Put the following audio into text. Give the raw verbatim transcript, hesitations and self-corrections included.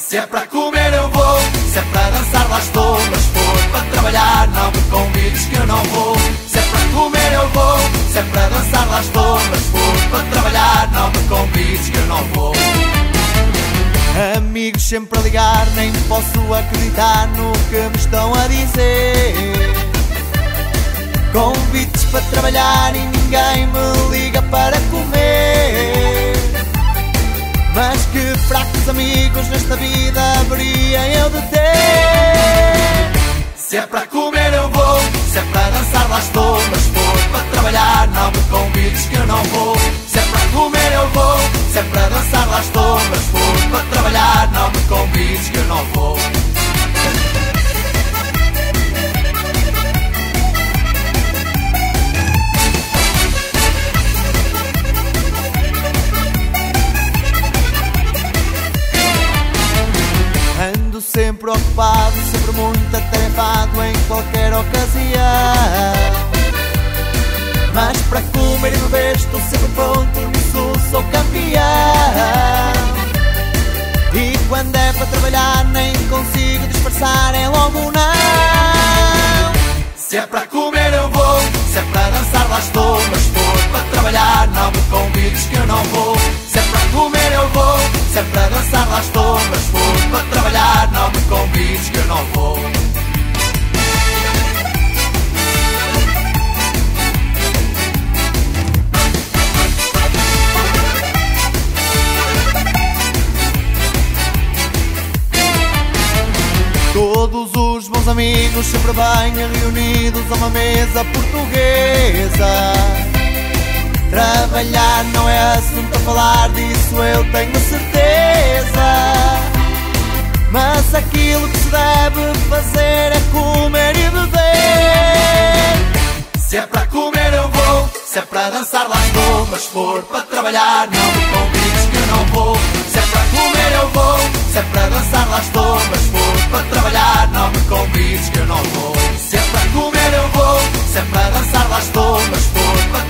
Se é para comer eu vou, se é para dançar lá estou, mas se for para trabalhar não me convides que eu não vou. Se é para comer eu vou, se é para dançar lá estou, mas se for para trabalhar não me convides que eu não vou. Amigos sempre a ligar, nem posso acreditar no que me estão a dizer. Convites para trabalhar e ninguém me liga para comer. Mas que fracos amigos nesta vida haveria eu de ter. Se é para comer eu vou, se é para dançar lá estou, mas se for para trabalhar não me convides que eu não vou. Se é para comer eu vou, se é para dançar lá estou, mas se for para trabalhar não me convides que eu não vou. Ando sempre ocupado, sempre muito atarefado em qualquer ocasião. Mas para comer e beber estou sempre pronto, nisso sou campeão. E quando é para trabalhar nem consigo disfarçar, é logo não. Se é para comer eu vou, se é para dançar lá estou, mas se for para trabalhar não me convides que eu não vou. Se é para comer eu vou, se é para dançar lá estou, mas se for para trabalhar não me convides que eu não vou. Todos os bons amigos sempre bem reunidos a uma mesa portuguesa. Trabalhar não é assunto a falar, disso eu tenho certeza. Mas aquilo que se deve fazer é comer e beber. Se é para comer eu vou, se é para dançar lá estou, mas se for para trabalhar não me convides que eu não vou. Se é para comer eu vou, se é para dançar lá estou, mas se for para trabalhar não me convides que eu não vou. Se é para comer eu vou, se é para dançar lá estou, mas se for para